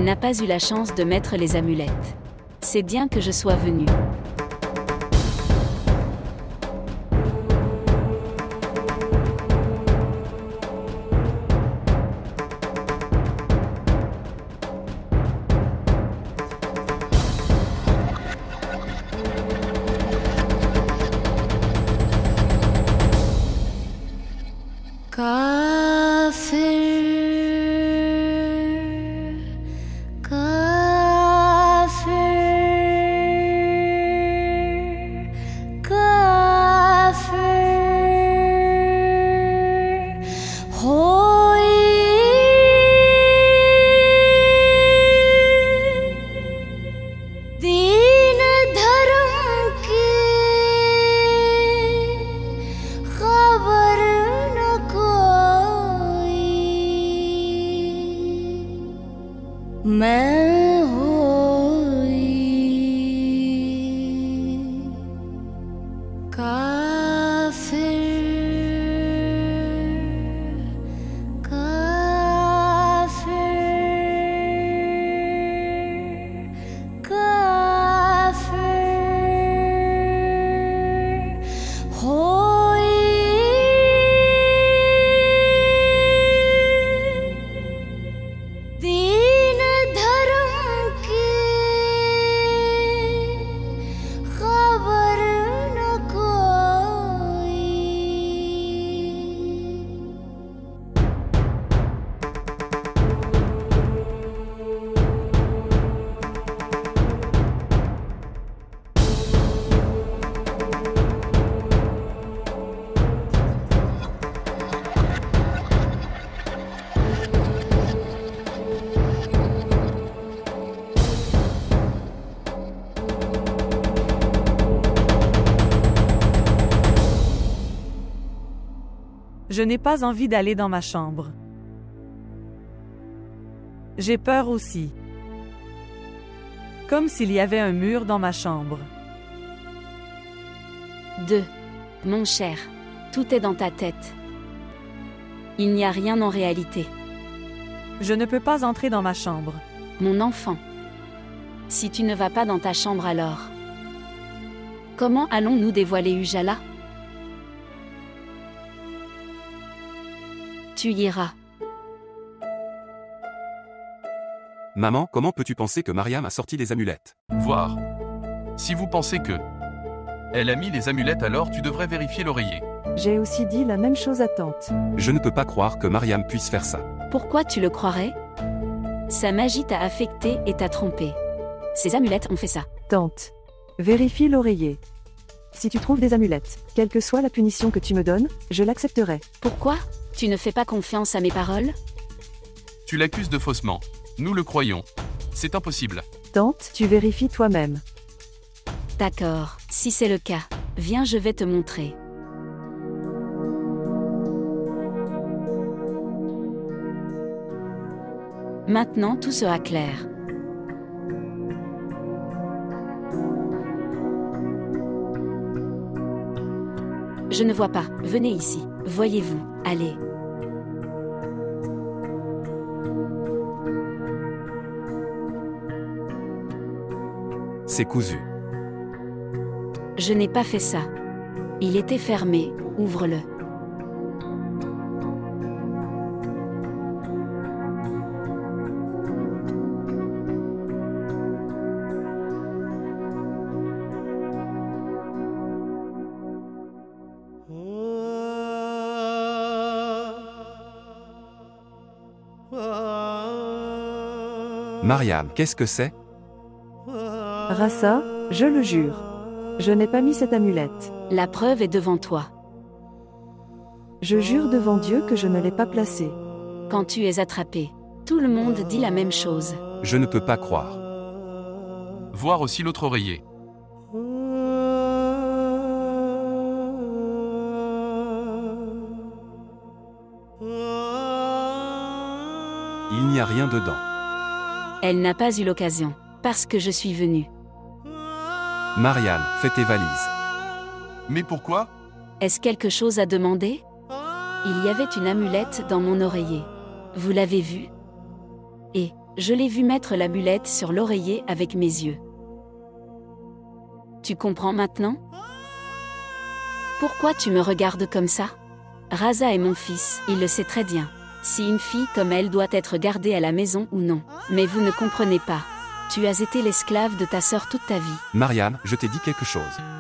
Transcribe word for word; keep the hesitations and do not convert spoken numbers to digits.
n'a pas eu la chance de mettre les amulettes. C'est bien que je sois venue. मैं होई काफिर काफिर काफिर होई दीन धर्म की खबर न कोई। Je n'ai pas envie d'aller dans ma chambre. J'ai peur aussi. Comme s'il y avait un mur dans ma chambre. deux. Mon cher, tout est dans ta tête. Il n'y a rien en réalité. Je ne peux pas entrer dans ma chambre. Mon enfant. Si tu ne vas pas dans ta chambre alors, comment allons-nous dévoiler Ujala? Tu iras. Maman, comment peux-tu penser que Mariam a sorti les amulettes? Voir. Si vous pensez que elle a mis les amulettes, alors tu devrais vérifier l'oreiller. J'ai aussi dit la même chose à tante. Je ne peux pas croire que Mariam puisse faire ça. Pourquoi tu le croirais? Sa magie t'a affecté et t'a trompé. Ces amulettes ont fait ça. Tante, vérifie l'oreiller. Si tu trouves des amulettes, quelle que soit la punition que tu me donnes, je l'accepterai. Pourquoi? Tu ne fais pas confiance à mes paroles? Tu l'accuses de faussement. Nous le croyons. C'est impossible. Tante, tu vérifies toi-même. D'accord, si c'est le cas, viens, je vais te montrer. Maintenant tout sera clair. Je ne vois pas, venez ici, voyez-vous, allez. C'est cousu. Je n'ai pas fait ça. Il était fermé, ouvre-le. Mariam, qu'est-ce que c'est? Rassa, je le jure. Je n'ai pas mis cette amulette. La preuve est devant toi. Je jure devant Dieu que je ne l'ai pas placée. Quand tu es attrapé, tout le monde dit la même chose. Je ne peux pas croire. Voir aussi l'autre oreiller. Il n'y a rien dedans. Elle n'a pas eu l'occasion, parce que je suis venue. Mariam, fais tes valises. Mais pourquoi? Est-ce quelque chose à demander? Il y avait une amulette dans mon oreiller. Vous l'avez vue? Et Je l'ai vu mettre l'amulette sur l'oreiller avec mes yeux. Tu comprends maintenant? Pourquoi tu me regardes comme ça? Raza est mon fils, il le sait très bien. Si une fille comme elle doit être gardée à la maison ou non. Mais vous ne comprenez pas. Tu as été l'esclave de ta sœur toute ta vie. Mariam, je t'ai dit quelque chose.